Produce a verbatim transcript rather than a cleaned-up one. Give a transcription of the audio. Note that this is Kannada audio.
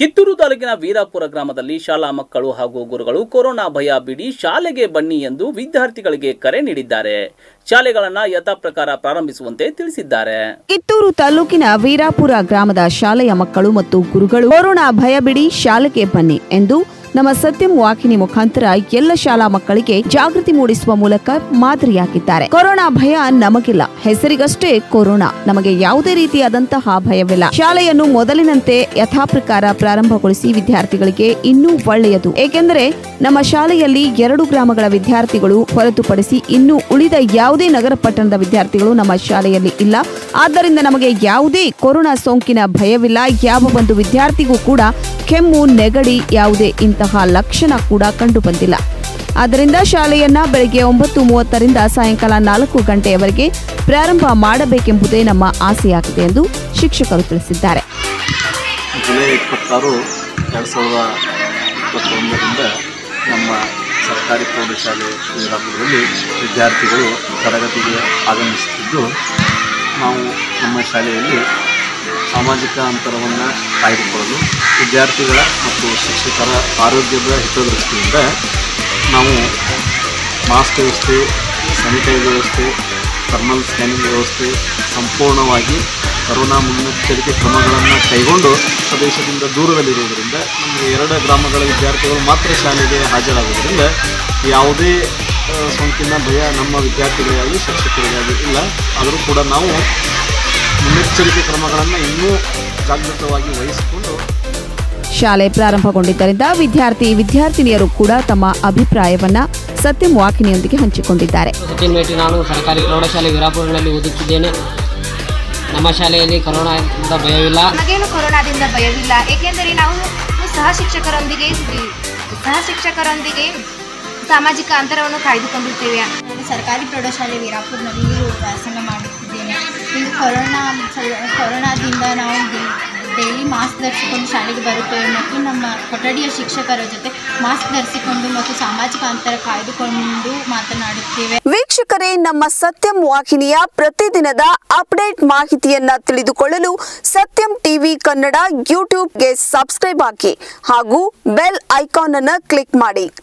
ಕಿತ್ತೂರು ತಾಲೂಕಿನ ವೀರಾಪುರ ಗ್ರಾಮದಲ್ಲಿ ಶಾಲಾ ಮಕ್ಕಳು ಹಾಗೂ ಗುರುಗಳು ಕೊರೋನಾ ಭಯ ಬಿಡಿ ಶಾಲೆಗೆ ಬನ್ನಿ ಎಂದು ವಿದ್ಯಾರ್ಥಿಗಳಿಗೆ ಕರೆ ನೀಡಿದ್ದಾರೆ. ಶಾಲೆಗಳನ್ನು ಯಥಾ ಪ್ರಕಾರ ಪ್ರಾರಂಭಿಸುವಂತೆ ತಿಳಿಸಿದ್ದಾರೆ. ಕಿತ್ತೂರು ತಾಲೂಕಿನ ವೀರಾಪುರ ಗ್ರಾಮದ ಶಾಲೆಯ ಮಕ್ಕಳು ಮತ್ತು ಗುರುಗಳು ಕೊರೋನಾ ಭಯ ಬಿಡಿ ಶಾಲೆಗೆ ಬನ್ನಿ ಎಂದು ನಮ್ಮ ಸತ್ಯಂ ವಾಹಿನಿ ಮುಖಾಂತರ ಎಲ್ಲ ಶಾಲಾ ಮಕ್ಕಳಿಗೆ ಜಾಗೃತಿ ಮೂಡಿಸುವ ಮೂಲಕ ಮಾದರಿಯಾಗಿದ್ದಾರೆ. ಕೊರೋನಾ ಭಯ ನಮಗಿಲ್ಲ, ಹೆಸರಿಗಷ್ಟೇ ಕೊರೋನಾ, ನಮಗೆ ಯಾವುದೇ ರೀತಿಯಾದಂತಹ ಭಯವಿಲ್ಲ. ಶಾಲೆಯನ್ನು ಮೊದಲಿನಂತೆ ಯಥಾಪ್ರಕಾರ ಪ್ರಾರಂಭಗೊಳಿಸಿ ವಿದ್ಯಾರ್ಥಿಗಳಿಗೆ ಇನ್ನೂ ಒಳ್ಳೆಯದು. ಏಕೆಂದರೆ ನಮ್ಮ ಶಾಲೆಯಲ್ಲಿ ಎರಡು ಗ್ರಾಮಗಳ ವಿದ್ಯಾರ್ಥಿಗಳು ಹೊರತುಪಡಿಸಿ ಇನ್ನು ಉಳಿದ ಯಾವುದೇ ನಗರ ಪಟ್ಟಣದ ವಿದ್ಯಾರ್ಥಿಗಳು ನಮ್ಮ ಶಾಲೆಯಲ್ಲಿ ಇಲ್ಲ. ಆದ್ದರಿಂದ ನಮಗೆ ಯಾವುದೇ ಕೊರೋನಾ ಸೋಂಕಿನ ಭಯವಿಲ್ಲ. ಯಾವ ಒಂದು ವಿದ್ಯಾರ್ಥಿಗೂ ಕೂಡ ಕೆಮ್ಮು, ನೆಗಡಿ ಯಾವುದೇ ಇಂತಹ ಲಕ್ಷಣ ಕೂಡ ಕಂಡು ಬಂದಿಲ್ಲ. ಆದ್ದರಿಂದ ಶಾಲೆಯನ್ನ ಬೆಳಗ್ಗೆ ಒಂಬತ್ತು ಮೂವತ್ತರಿಂದ ಸಾಯಂಕಾಲ ನಾಲ್ಕು ಗಂಟೆಯವರೆಗೆ ಪ್ರಾರಂಭ ಮಾಡಬೇಕೆಂಬುದೇ ನಮ್ಮ ಆಸೆಯಾಗಿದೆ ಎಂದು ಶಿಕ್ಷಕರು ತಿಳಿಸಿದ್ದಾರೆ. ಜುಲೈ ಇಪ್ಪತ್ತಾರು ಎರಡು ಸಾವಿರದ ಇಪ್ಪತ್ತೊಂದರಿಂದ ನಮ್ಮ ಸರ್ಕಾರಿ ಪ್ರೌಢಶಾಲೆ ವೀರಾಪುರದಲ್ಲಿ ವಿದ್ಯಾರ್ಥಿಗಳು ತರಗತಿಗೆ ಆಗಮಿಸುತ್ತಿದ್ದು, ನಾವು ನಮ್ಮ ಶಾಲೆಯಲ್ಲಿ ಸಾಮಾಜಿಕ ಅಂತರವನ್ನು ಕಾಯ್ದುಕೊಳ್ಳಲು ವಿದ್ಯಾರ್ಥಿಗಳ ಮತ್ತು ಶಿಕ್ಷಕರ ಆರೋಗ್ಯದ ಹಿತದೃಷ್ಟಿಯಿಂದ ನಾವು ಮಾಸ್ಕ್ ವ್ಯವಸ್ಥೆ, ಸ್ಯಾನಿಟೈಸರ್ ವ್ಯವಸ್ಥೆ, ಥರ್ಮಲ್ ಸ್ಕ್ಯಾನಿಂಗ್ ವ್ಯವಸ್ಥೆ ಸಂಪೂರ್ಣವಾಗಿ ಕರೋನಾ ಮುನ್ನೆಚ್ಚರಿಕೆ ಕ್ರಮಗಳನ್ನು ಕೈಗೊಂಡು ಪ್ರದೇಶದಿಂದ ದೂರದಲ್ಲಿರುವುದರಿಂದ ನಮಗೆ ಎರಡು ಗ್ರಾಮಗಳ ವಿದ್ಯಾರ್ಥಿಗಳು ಮಾತ್ರ ಶಾಲೆಗೆ ಹಾಜರಾಗುವುದರಿಂದ ಯಾವುದೇ ಸೋಂಕಿನ ಭಯ ನಮ್ಮ ವಿದ್ಯಾರ್ಥಿಗಳಿಗಾಗಿ ಶಿಕ್ಷಕರಿಗಾಗಿ ಇಲ್ಲ. ಆದರೂ ಕೂಡ ನಾವು ಮುನ್ನೆಚ್ಚರಿಕೆ ಕ್ರಮಗಳನ್ನು ಇನ್ನೂ ಜಾಗೃತವಾಗಿ ವಹಿಸಿಕೊಂಡು ಶಾಲೆ ಪ್ರಾರಂಭಗೊಂಡಿದ್ದರಿಂದ ವಿದ್ಯಾರ್ಥಿ ವಿದ್ಯಾರ್ಥಿನಿಯರು ಕೂಡ ತಮ್ಮ ಅಭಿಪ್ರಾಯವನ್ನ ಸತ್ಯಂ ವಾಹಿನಿಯೊಂದಿಗೆ ಹಂಚಿಕೊಂಡಿದ್ದಾರೆ. ಸಚಿನ್ ಮೇಟಿ, ನಾನು ಸರ್ಕಾರಿ ಪ್ರೌಢಶಾಲೆ ವೀರಾಪುರದಲ್ಲಿ ಓದುತ್ತಿದ್ದೇನೆ. ನಮ್ಮ ಶಾಲೆಯಲ್ಲಿ ಕೊರೋನಾದಿಂದ ಭಯವಿಲ್ಲ. ನಮಗೇನು ಕೊರೋನಾದಿಂದ ಭಯವಿಲ್ಲ, ಏಕೆಂದರೆ ನಾವು ಸಹ ಶಿಕ್ಷಕರೊಂದಿಗೆ ಸಹ ಶಿಕ್ಷಕರೊಂದಿಗೆ ಸಾಮಾಜಿಕ ಅಂತರವನ್ನು ಕಾಯ್ದುಕೊಂಡಿದ್ದೇವೆ. ನಾನು ಸರ್ಕಾರಿ ಪ್ರೌಢಶಾಲೆ ವೀರಾಪುರದಲ್ಲಿ ವ್ಯಾಸಂಗ ಮಾಡುತ್ತಿದ್ದೇನೆ. ಇದು ಕೊರೋನಾ ಕೊರೋನಾದಿಂದ ನಾವು ಡೈಲಿ ಮಾಸ್ಕ್ ಧರಿಸಿಕೊಂಡು ಶಾಲೆಗೆ ಬರುತ್ತೇವೆ ಮತ್ತು ನಮ್ಮ ಕೊಠಡಿಯ ಶಿಕ್ಷಕರ ಜೊತೆ ಮಾಸ್ಕ್ ಧರಿಸಿಕೊಂಡು ಮತ್ತು ಸಾಮಾಜಿಕ ಅಂತರ ಕಾಯ್ದುಕೊಂಡು ಮಾತನಾಡುತ್ತೇವೆ. ವೀಕ್ಷಕರೇ, ನಮ್ಮ ಸತ್ಯಂ ವಾಹಿನಿಯ ಪ್ರತಿದಿನದ ಅಪ್ಡೇಟ್ ಮಾಹಿತಿಯನ್ನ ತಿಳಿದುಕೊಳ್ಳಲು ಸತ್ಯಂ ಟಿವಿ ಕನ್ನಡ ಯೂಟ್ಯೂಬ್ಗೆ ಸಬ್ಸ್ಕ್ರೈಬ್ ಹಾಕಿ ಹಾಗೂ ಬೆಲ್ ಐಕಾನ್ ಅನ್ನು ಕ್ಲಿಕ್ ಮಾಡಿ.